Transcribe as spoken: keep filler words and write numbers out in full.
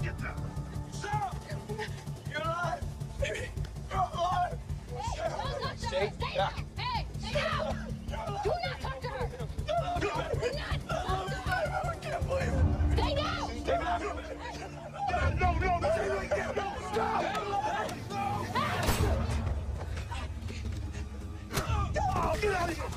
Get down! Sarah! You're alive! Baby! You're alive! Hey, don't talk to her! Stay Stay back! down! Hey, stay down! Do not talk to her! No, no, Do not talk to her! I can't believe it! Stay down! Stay back! No, no, no! Stay right there! No, stop! Oh, get out of here!